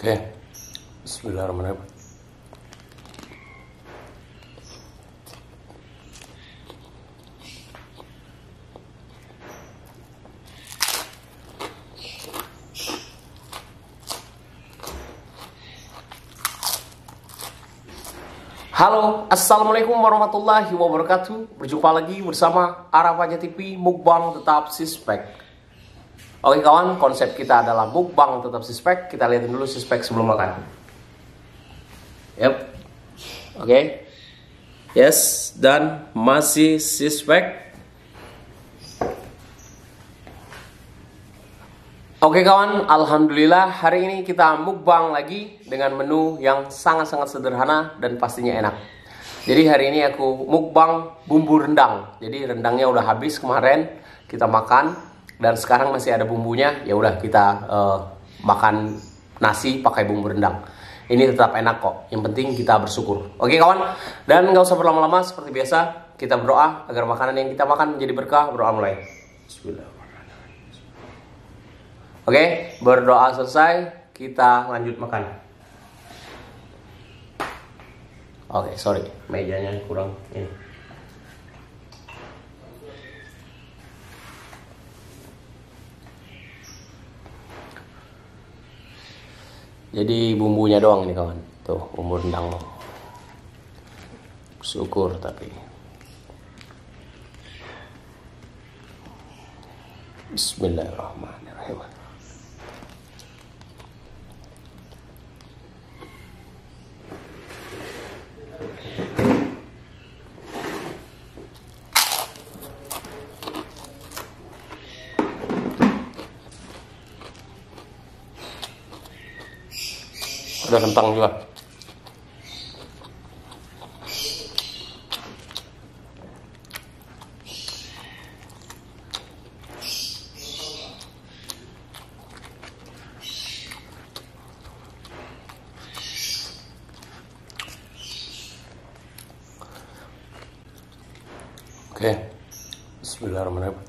Oke, Bismillahirrahmanirrahim. Halo, Assalamualaikum warahmatullahi wabarakatuh. Berjumpa lagi bersama Araf Aja TV, mukbang tetap suspek. Oke kawan, konsep kita adalah mukbang tetap suspek. Kita lihat dulu suspek sebelum makan. Yep. Oke. Yes, dan masih suspek. Oke kawan, alhamdulillah hari ini kita mukbang lagi dengan menu yang sangat-sangat sederhana dan pastinya enak. Jadi hari ini aku mukbang bumbu rendang. Jadi rendangnya udah habis kemarin kita makan dan sekarang masih ada bumbunya. Ya udah kita makan nasi pakai bumbu rendang. Ini tetap enak kok. Yang penting kita bersyukur. Oke kawan, dan nggak usah berlama-lama seperti biasa kita berdoa agar makanan yang kita makan menjadi berkah. Berdoa mulai. Bismillah. Oke, berdoa selesai, kita lanjut makan. Oke, sorry, mejanya kurang ini. Jadi bumbunya doang nih kawan. Tuh, bumbu rendang loh. Syukur tapi. Bismillahirrahmanirrahim. Ada kentang juga. Oke, Bismillahirrahmanirrahim.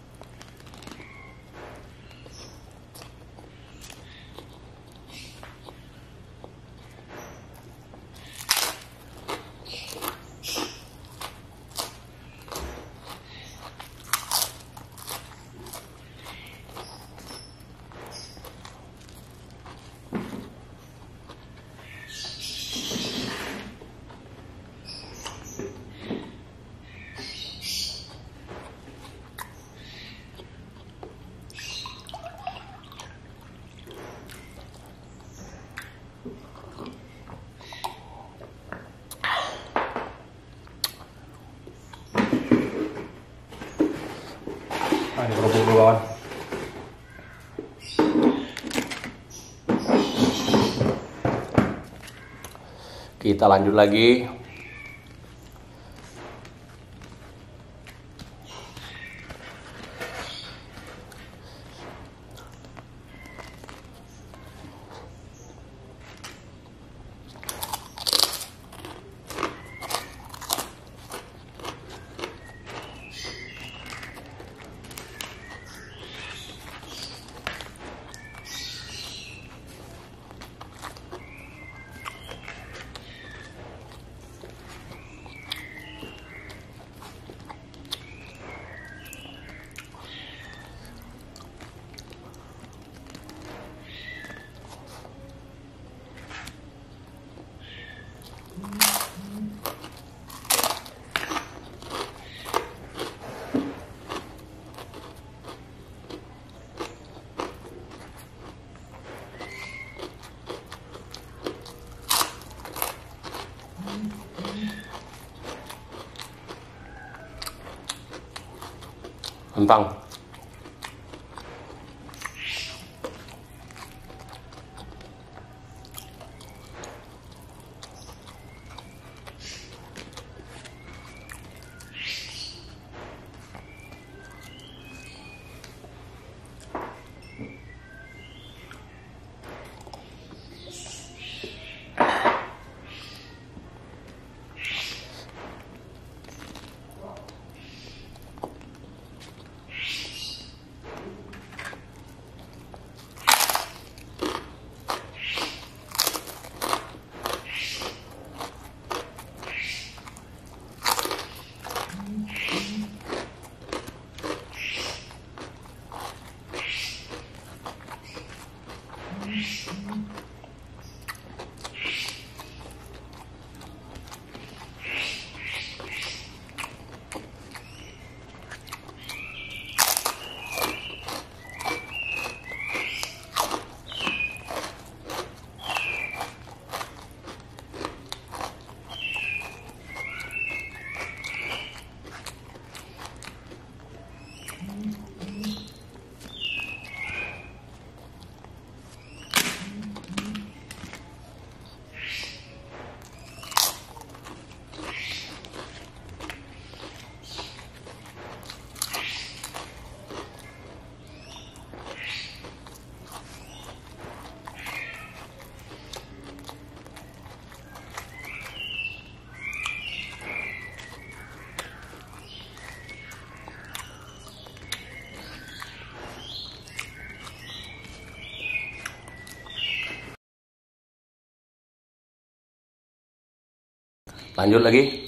Ini kerupuk dulu kawan. Kita lanjut lagi. Kentang. Lanjut lagi.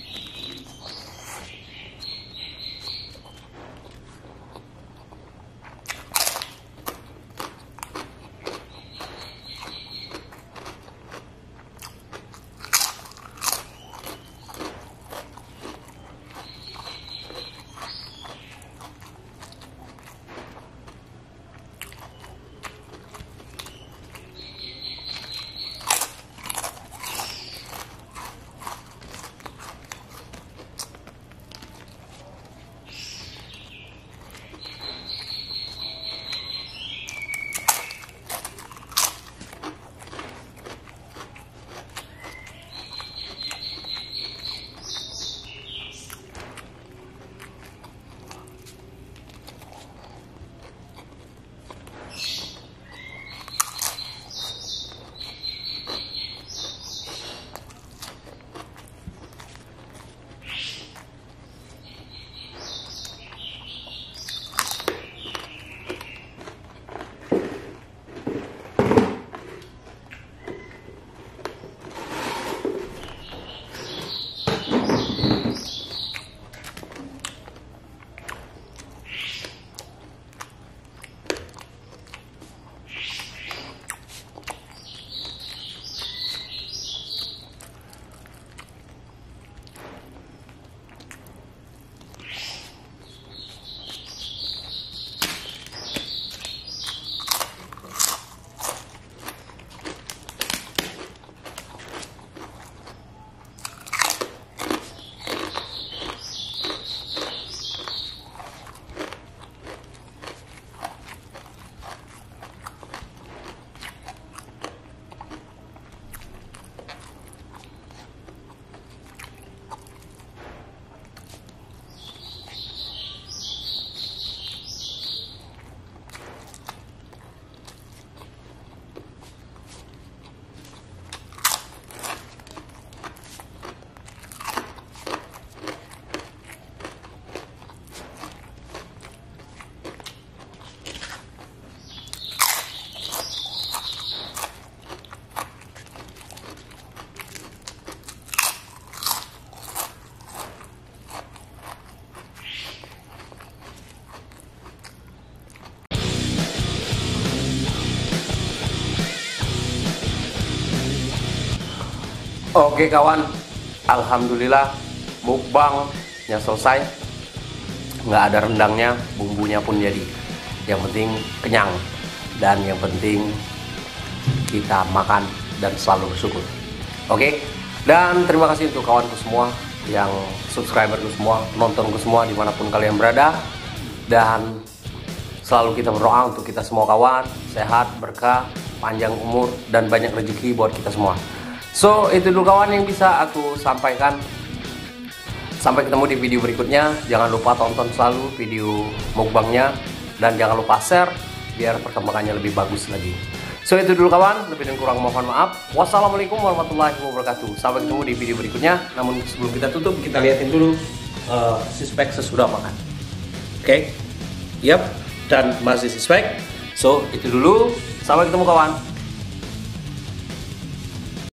Oke kawan, alhamdulillah mukbangnya selesai. Nggak ada rendangnya, bumbunya pun jadi. Yang penting kenyang, dan yang penting kita makan dan selalu bersyukur. Oke, dan terima kasih untuk kawanku semua, yang subscriberku semua, nontonku semua dimanapun kalian berada. Dan selalu kita berdoa untuk kita semua kawan, sehat, berkah, panjang umur, dan banyak rezeki buat kita semua. So, itu dulu kawan yang bisa aku sampaikan. Sampai ketemu di video berikutnya. Jangan lupa tonton selalu video mukbangnya, dan jangan lupa share biar perkembangannya lebih bagus lagi. So, itu dulu kawan, lebih dan kurang mohon maaf. Wassalamualaikum warahmatullahi wabarakatuh. Sampai ketemu di video berikutnya. Namun sebelum kita tutup, kita liatin dulu suspek sesudah makan. Oke? Yap, dan masih suspek. So, itu dulu. Sampai ketemu kawan.